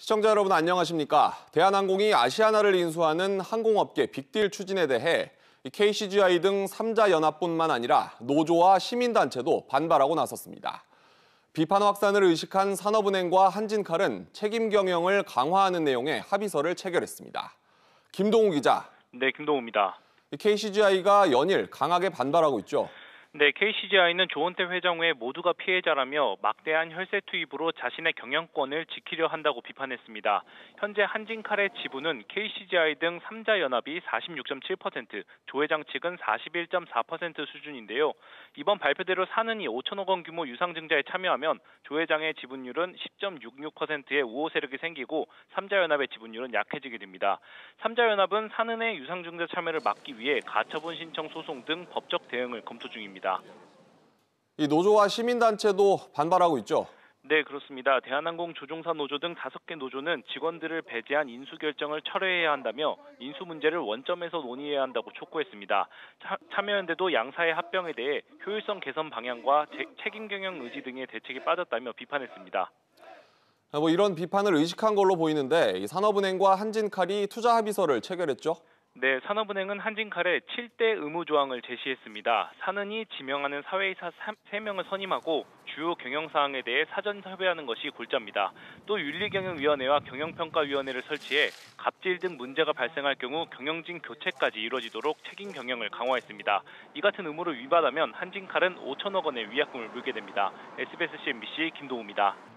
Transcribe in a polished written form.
시청자 여러분 안녕하십니까? 대한항공이 아시아나를 인수하는 항공업계 빅딜 추진에 대해 KCGI 등 3자 연합뿐만 아니라 노조와 시민단체도 반발하고 나섰습니다. 비판 확산을 의식한 산업은행과 한진칼은 책임 경영을 강화하는 내용의 합의서를 체결했습니다. 김동우 기자. 네, 김동우입니다. KCGI가 연일 강하게 반발하고 있죠. 네, KCGI는 조은태 회장 외 모두가 피해자라며 막대한 혈세 투입으로 자신의 경영권을 지키려 한다고 비판했습니다. 현재 한진칼의 지분은 KCGI 등 3자 연합이 46.7%, 조 회장 측은 41.4% 수준인데요. 이번 발표대로 산은이 5천억 원 규모 유상증자에 참여하면 조 회장의 지분율은 10.66%의 우호 세력이 생기고 3자 연합의 지분율은 약해지게 됩니다. 3자 연합은 산은의 유상증자 참여를 막기 위해 가처분 신청 소송 등 법적 대응을 검토 중입니다. 이 노조와 시민단체도 반발하고 있죠. 네, 그렇습니다. 대한항공 조종사 노조 등 5개 노조는 직원들을 배제한 인수 결정을 철회해야 한다며 인수 문제를 원점에서 논의해야 한다고 촉구했습니다. 참여연대도 양사의 합병에 대해 효율성 개선 방향과 책임 경영 의지 등의 대책이 빠졌다며 비판했습니다. 이런 비판을 의식한 걸로 보이는데 산업은행과 한진칼이 투자 합의서를 체결했죠. 네, 산업은행은 한진칼에 7대 의무 조항을 제시했습니다. 산은이 지명하는 사회이사 3명을 선임하고 주요 경영사항에 대해 사전 협의하는 것이 골자입니다. 또 윤리경영위원회와 경영평가위원회를 설치해 갑질 등 문제가 발생할 경우 경영진 교체까지 이루어지도록 책임 경영을 강화했습니다. 이 같은 의무를 위반하면 한진칼은 5천억 원의 위약금을 물게 됩니다. SBS CNBC 김동우입니다.